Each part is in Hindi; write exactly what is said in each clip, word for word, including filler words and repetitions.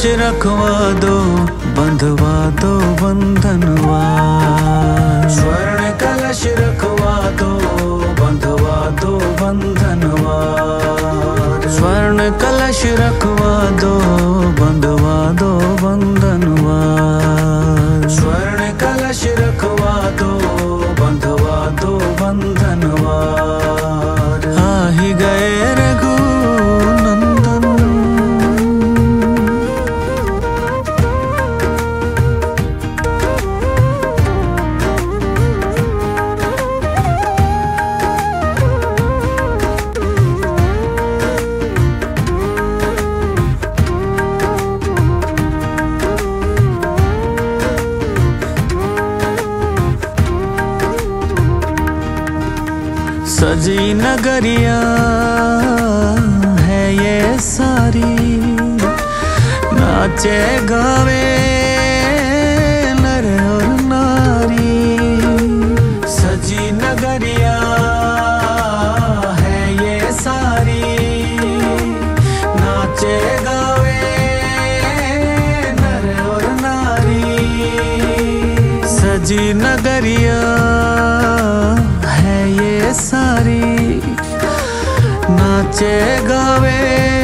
रखवा दो, बंधवा दो बंधनवा। स्वर्ण कलश रखवा दो, बंधवा दो बंधनवा। स्वर्ण कलश रखवा दो, बंधवा दो बंधनवा। स्वर्ण कलश रखवा दो, बंधवा दो बंधनवा। आ ही गए रघुनंदन। सजी नगरिया है ये सारी, नाचे गावे नर और नारी। सजी नगरिया है ये सारी, नाचे गावे नर और नारी। सजी नगरिया है ये सारी, नाचे गावे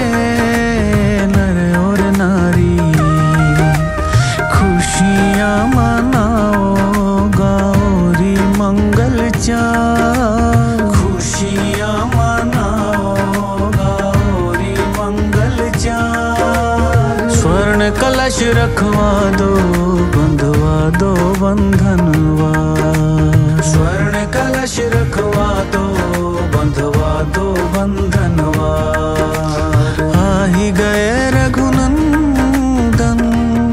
नर और नारी। खुशियाँ मनाओ गौरी मंगल चार। खुशियाँ मनाओ गौरी मंगल चार। स्वर्ण कलश रखवा दो, बंधवा दो बंधनवा। स्वर्ण कलश रखवा दो, बंधवा दो बंधनवा। आ ही गए रघुनंदन।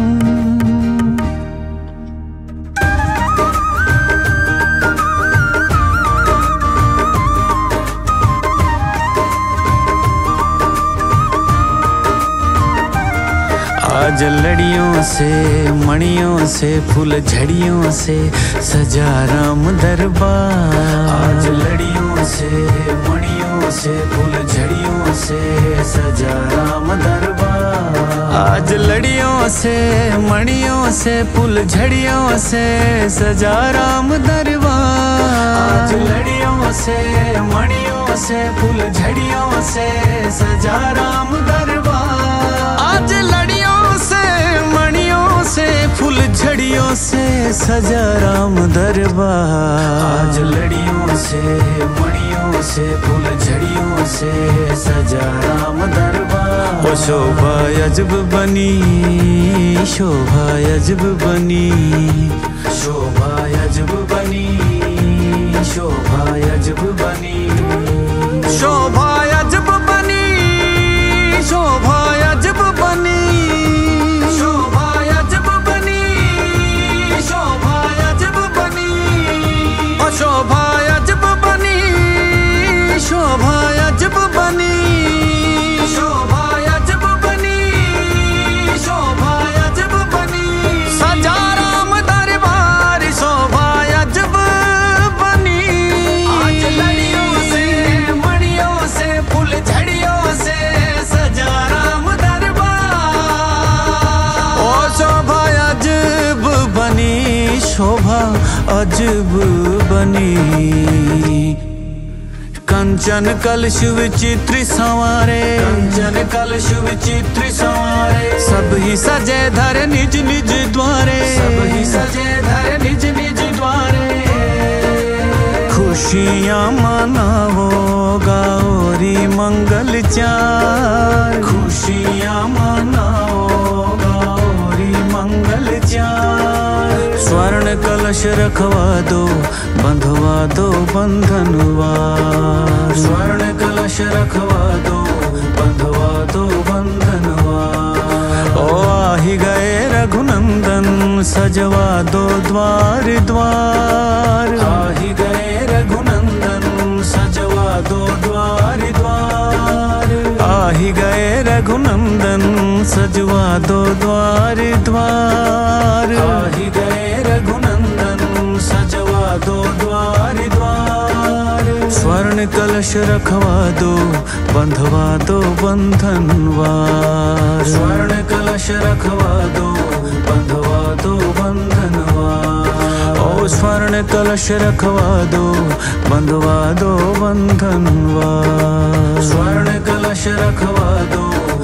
आज लड़ियों से मणियों से फूल झड़ियों से सजा राम दरबार। आज लड़ियों से मणियों से फूल झड़ियों से सजा राम दरबार। आज लड़ियों से मणियों से फूल झड़ियों से सजा राम दरबार। आज लड़ियों से मणियों से फूल झड़ियों से सजा राम दरबार। आज लड़ियों से मणियों से फूल झड़ियों से सजा राम दरबार। आज लड़ियों से मणियों से फूल झड़ियों से सजा राम दरबार। ओ शोभा अजब बनी, शोभा अजब बनी। शोभा अजब बनी, शोभा अजब बनी। शोभा अजब बनी, शोभा अजब बनी। शोभा अजब बनी, शोभा अजब बनी। शोभा अजब बनी, शोभा अजब बनी। सजा राम दरबार, शोभा अजब बनी। आज लड़ियों से मणियों से फूल झड़ियों से सजा राम दरबार। ओ शोभा अजब बनी, शोभा अजब बनी। कंचन कलश विचित्र संवारे, कंचन कलश विचित्र संवारे। सब ही सजे धर निज निज द्वारे, सब ही सजे धर निज निज द्वारे। खुशियाँ मनाओ गौरी मंगल चार। खुशियाँ मनाओ गौरी मंगल चार। स्वर्ण कलश रखवा दो, बंधवा दो बंधनवा। स्वर्ण कलश रखवा दो, बंधवा दो बंधनवा। ओ आ ही गए रघुनंदन, सजवा दो द्वार द्वार। आ ही गए रघुनंदन, सजवा दो द्वार द्वार। आ ही गए रघुनंदन, सजवा दो द्वार द्वार। आ ही गए रघुनंदन, सजवा दो द्वार द्वार। स्वर्ण स्वर्ण कलश रखवा दो, बंधवा दो बंधनवार। स्वर्ण कलश रखवा दो, बंधवा दो बंधनवार। ओ स्वर्ण कलश रखवा दो, बंधवा दो बंधनवार। स्वर्ण कलश रखवा दो,